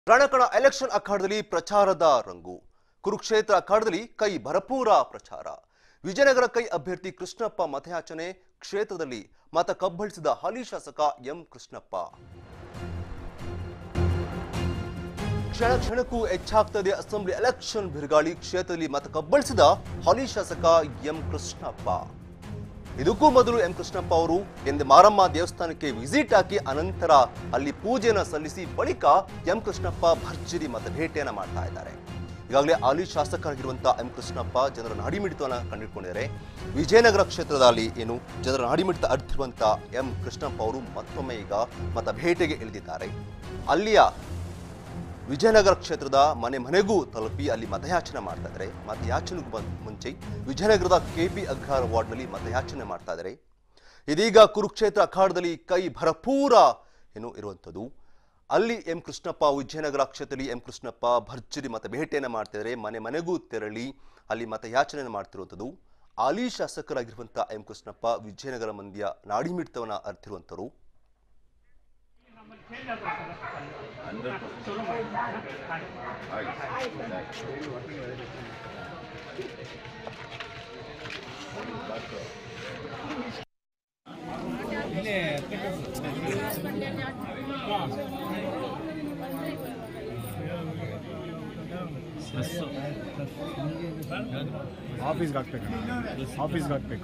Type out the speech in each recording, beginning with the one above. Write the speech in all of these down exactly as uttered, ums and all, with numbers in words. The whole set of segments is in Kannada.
ರಣಕಣ ಎಲೆಕ್ಷನ್ ಅಖಾಡದಲ್ಲಿ ಪ್ರಚಾರದ ರಂಗು. ಕುರುಕ್ಷೇತ್ರ ಅಖಾಡದಲ್ಲಿ ಕೈ ಭರಪೂರ ಪ್ರಚಾರ. ವಿಜಯನಗರ ಕೈ ಅಭ್ಯರ್ಥಿ ಕೃಷ್ಣಪ್ಪ ಮತಯಾಚನೆ. ಕ್ಷೇತ್ರದಲ್ಲಿ ಮತ ಕಬ್ಬಳಿಸಿದ ಹಾಲಿ ಶಾಸಕ ಎಂ ಕೃಷ್ಣಪ್ಪ. ಕ್ಷಣ ಕ್ಷಣಕ್ಕೂ ಹೆಚ್ಚಾಗ್ತದೆ ಅಸೆಂಬ್ಲಿ ಎಲೆಕ್ಷನ್ ಬಿರುಗಾಳಿ. ಕ್ಷೇತ್ರದಲ್ಲಿ ಮತ ಕಬ್ಬಳಿಸಿದ ಹಾಲಿ ಶಾಸಕ ಎಂ ಕೃಷ್ಣಪ್ಪ. ಇದಕ್ಕೂ ಮೊದಲು ಎಂ ಕೃಷ್ಣಪ್ಪ ಅವರು ಎಂದೇ ಮಾರಮ್ಮ ದೇವಸ್ಥಾನಕ್ಕೆ ವಿಸಿಟ್ ಹಾಕಿ ಅನಂತರ ಅಲ್ಲಿ ಪೂಜೆಯನ್ನು ಸಲ್ಲಿಸಿ ಬಳಿಕ ಎಂ ಕೃಷ್ಣಪ್ಪ ಭರ್ಜರಿ ಮತ ಭೇಟಿಯನ್ನ ಮಾಡ್ತಾ ಇದ್ದಾರೆ. ಈಗಾಗಲೇ ಹಾಲಿ ಶಾಸಕರಾಗಿರುವಂತಹ ಎಂ ಕೃಷ್ಣಪ್ಪ ಜನರ ನಾಡಿಮಿಡಿತವನ್ನ ಕಂಡುಕೊಂಡಿದ್ದಾರೆ. ವಿಜಯನಗರ ಕ್ಷೇತ್ರದಲ್ಲಿ ಏನು ಜನರ ನಾಡಿಮಿಡಿತ ಅರ್ಧಿರುವಂತಹ ಎಂ ಕೃಷ್ಣಪ್ಪ ಅವರು ಮತ್ತೊಮ್ಮೆ ಈಗ ಮತ ಭೇಟಿಗೆ ಇಳಿದಿದ್ದಾರೆ. ಅಲ್ಲಿಯ ವಿಜಯನಗರ ಕ್ಷೇತ್ರದ ಮನೆ ಮನೆಗೂ ತಲುಪಿ ಅಲ್ಲಿ ಮತಯಾಚನೆ ಮಾಡ್ತಾ ಇದ್ದಾರೆ. ಮತಯಾಚನೆಗೂ ಮುಂಚೆ ವಿಜಯನಗರದ ಕೆಪಿ ಅಗ್ರಹಾರ ವಾರ್ಡ್ನಲ್ಲಿ ಮತಯಾಚನೆ ಮಾಡ್ತಾ ಇದ್ದಾರೆ. ಇದೀಗ ಕುರುಕ್ಷೇತ್ರ ಅಖಾಡದಲ್ಲಿ ಕೈ ಭರಪೂರ ಏನು ಇರುವಂಥದ್ದು. ಅಲ್ಲಿ ಎಂ ಕೃಷ್ಣಪ್ಪ ವಿಜಯನಗರ ಕ್ಷೇತ್ರದಲ್ಲಿ ಎಂ ಕೃಷ್ಣಪ್ಪ ಭರ್ಜರಿ ಮತ ಭೇಟಿಯನ್ನು ಮಾಡ್ತಾ ಇದ್ದಾರೆ. ಮನೆ ಮನೆಗೂ ತೆರಳಿ ಅಲ್ಲಿ ಮತಯಾಚನೆಯನ್ನು ಮಾಡ್ತಿರುವಂಥದ್ದು. ಹಾಲಿ ಶಾಸಕರಾಗಿರುವಂತಹ ಎಂ ಕೃಷ್ಣಪ್ಪ ವಿಜಯನಗರ ಮಂದಿಯ ನಾಡಿಮಿಡಿತವನ್ನ ಅರ್ತಿರುವಂಥವ್ರು. ಆಫೀಸ್ಗೆ ಹಾಕ್ಬೇಕು ಆಫೀಸ್ಗೆ ಹಾಕ್ಬೇಕು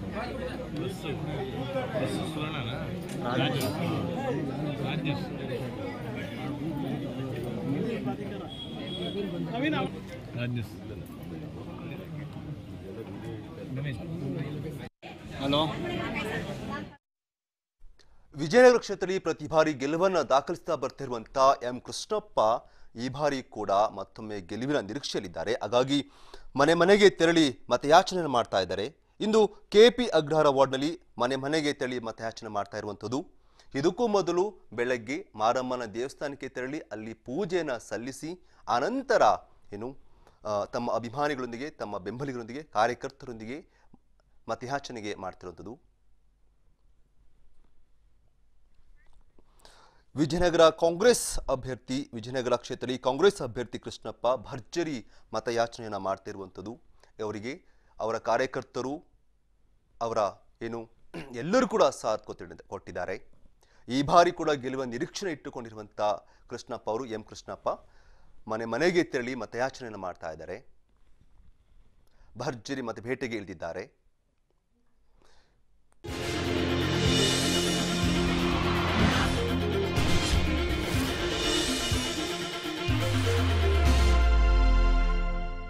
ಹಲೋ. ವಿಜಯನಗರ ಕ್ಷೇತ್ರದಲ್ಲಿ ಪ್ರತಿ ಬಾರಿ ಗೆಲುವನ್ನು ದಾಖಲಿಸ್ತಾ ಬರ್ತಿರುವಂತಹ ಎಂ ಕೃಷ್ಣಪ್ಪ ಈ ಬಾರಿ ಕೂಡ ಮತ್ತೊಮ್ಮೆ ಗೆಲುವಿನ ನಿರೀಕ್ಷೆಯಲ್ಲಿದ್ದಾರೆ. ಹಾಗಾಗಿ ಮನೆ ಮನೆಗೆ ತೆರಳಿ ಮತಯಾಚನೆ ಮಾಡ್ತಾ ಇದ್ದಾರೆ. ಇಂದು ಕೆಪಿ ಅಗ್ರಹಾರ ವಾರ್ಡ್ನಲ್ಲಿ ಮನೆ ಮನೆಗೆ ತೆರಳಿ ಮತಯಾಚನೆ ಮಾಡ್ತಾ ಇರುವಂಥದ್ದು. ಇದಕ್ಕೂ ಮೊದಲು ಬೆಳಗ್ಗೆ ಮಾರಮ್ಮನ ದೇವಸ್ಥಾನಕ್ಕೆ ತೆರಳಿ ಅಲ್ಲಿ ಪೂಜೆಯನ್ನು ಸಲ್ಲಿಸಿ ಅನಂತರ ಏನು ತಮ್ಮ ಅಭಿಮಾನಿಗಳೊಂದಿಗೆ ತಮ್ಮ ಬೆಂಬಲಿಗರೊಂದಿಗೆ ಕಾರ್ಯಕರ್ತರೊಂದಿಗೆ ಮತಯಾಚನೆಗೆ ಮಾಡ್ತಿರುವಂಥದ್ದು. ವಿಜಯನಗರ ಕಾಂಗ್ರೆಸ್ ಅಭ್ಯರ್ಥಿ ವಿಜಯನಗರ ಕ್ಷೇತ್ರದಲ್ಲಿ ಕಾಂಗ್ರೆಸ್ ಅಭ್ಯರ್ಥಿ ಕೃಷ್ಣಪ್ಪ ಭರ್ಜರಿ ಮತಯಾಚನೆಯನ್ನು ಮಾಡ್ತಿರುವಂಥದ್ದು. ಅವರಿಗೆ ಅವರ ಕಾರ್ಯಕರ್ತರು ಅವರ ಏನು ಎಲ್ಲರೂ ಕೂಡ ಸಾಥ್ ಕೊಟ್ಟಿದ್ದಾರೆ. ಈ ಬಾರಿ ಕೂಡ ಗೆಲುವ ನಿರೀಕ್ಷಣೆ ಇಟ್ಟುಕೊಂಡಿರುವಂಥ ಕೃಷ್ಣಪ್ಪ ಅವರು ಎಂ ಕೃಷ್ಣಪ್ಪ ಮನೆ ಮನೆಗೆ ತೆರಳಿ ಮತಯಾಚನೆಯನ್ನು ಮಾಡ್ತಾ ಇದ್ದಾರೆ. ಭರ್ಜರಿ ಮತ ಭೇಟಿಗೆ ಇಳಿದಿದ್ದಾರೆ.